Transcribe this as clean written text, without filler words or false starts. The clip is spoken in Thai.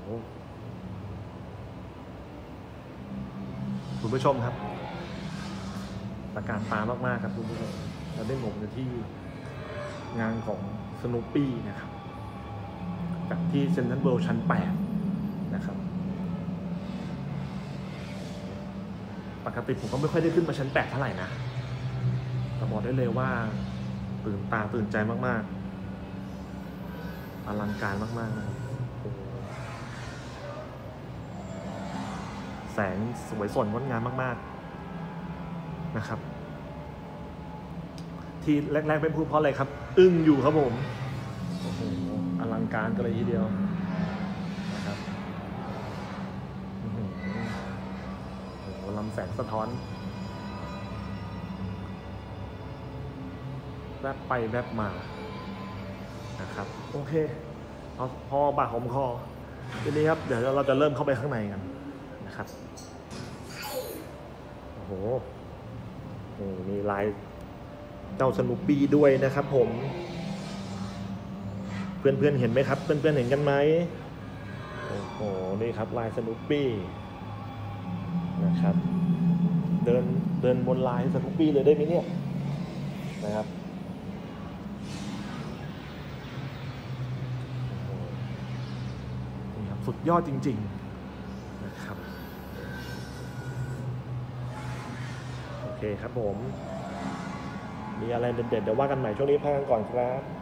คุณผู้ชมครับตะการตามากๆครับคุณผู้ชมเราได้ผมอยู่ที่งานของสนุปปี้นะครับจากที่เซ็นทรัลเวิลด์ชั้น8นะครับปกติผมก็ไม่ค่อยได้ขึ้นมาชั้น8เท่าไหร่นะแต่บอกได้เลยว่าตื่นตาตื่นใจมากๆอลังการมากๆนะครับแสงสวยสดงดงามมากๆนะครับที่แรกๆไม่พูดเพราะอะไรครับอึ้งอยู่ครับผมโอ้โหอลังการกันเลยทีเดียวนะครับโอ้โหลำแสงสะท้อนแวบไปแวบมานะครับโอเคพอปากหอมคอทีนี้ครับเดี๋ยวเราจะเริ่มเข้าไปข้างในกันนะครับโอ้โหมีลายเจ้าสนุปปี้ด้วยนะครับผมเพื่อนๆเห็นไหมครับเพื่อนๆเห็นกันไหมโอ้โหนี่ครับลายสนุปปี้นะครับเดินบนลายสนุปปี้เลยได้ไหมเนี่ยนะครับนี่ครับสุดยอดจริงๆนะครับโอเคครับผมมีอะไรเด็ดๆเดี๋ยวว่ากันใหม่ช่วงนี้พักกันก่อนครับ